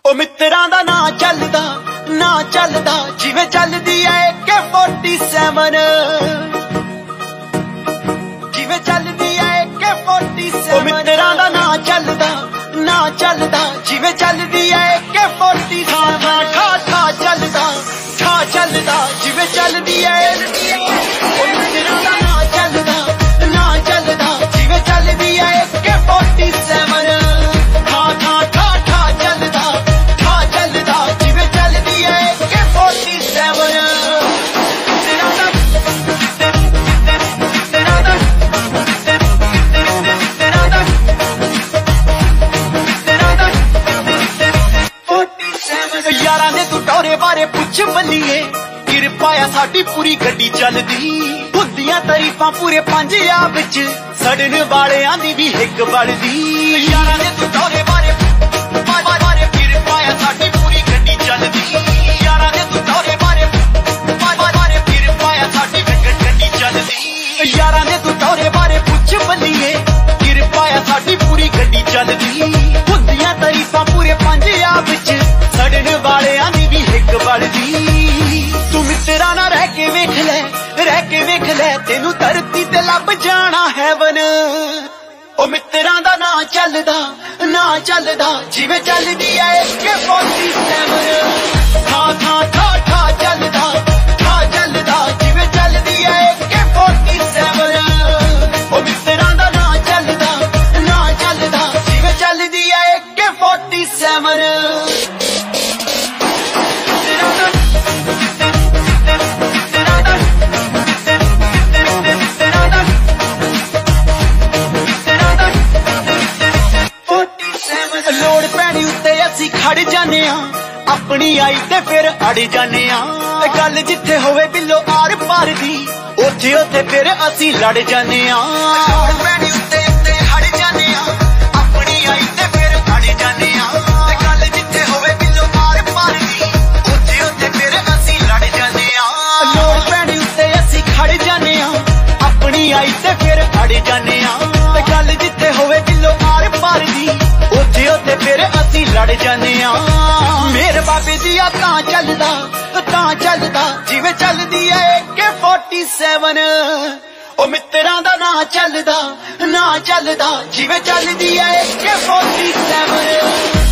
ओ मित्रां दा ना चलदा जिवें चलदी ऐ AK-47 जिवें चलदी ऐ AK-47 ओ मित्रां दा ना चलदा जिवें चलदी ऐ AK-47 ठा चलदा जिवें चलदी ऐ ओ मित्रां दा ना चलदा जिवें चलदी ऐ AK-47 यारां दे तू टोरे बारे पुछ बल्लीए किरपा आ साडी पूरी गड्डी चलदी हुंदियां तारीफां पूरे पंजाब विच सड़न वालेआं दी भी हिक बलदी यारां दे तू टोरे बारे किरपा आ साडी पूरी गड्डी चलदी यारां दे तू टोरे बारे किरपा आ साडी गड्डी चलदी यारां दे तू टोरे बारे पुछ बल्लीए किरपा आ साडी पूरी गड्डी चलदी हुंदियां तारीफां पूरे पंजाब विच सड़न वालेआं दी भी हिक बलदी तू मित्रा ना रह के वेख ले तेनू धरती ते लब जाना हैवन ओ मित्रां दा ना चलदा जिवें चलदी ऐ AK-47 ठा चलदा जिवें चलदी ऐ AK-47 ओ मित्रां दा ना चलदा जिवें चलदी ऐ AK-47 लोड़ पैनी उत्ते असी खड़ जाने अपनी आई ते फिर अड़ जाने गल जिथे होवे बिलो आर पार दी उथे उथे फिर असी लड़ जाने लोड़ पैनी उत्ते खड़ जाने अपनी आई ते फिर अड़ जाने गल जिथे होवे बिलो आर पार दी उथे उथे फिर असी लड़ जाने लोड़ पैनी उत्ते असी खड़ जाने अपनी आई ते फिर अड़ जाने गल जिथे होवे बिलो आर पार दी उथे उथे फिर असी लड़ जाने मेरे बाबे दिया तां चलदा जिवें चलदी ऐ AK-47 ओ मित्रां दा ना चलदा जिवें चलदी ऐ AK-47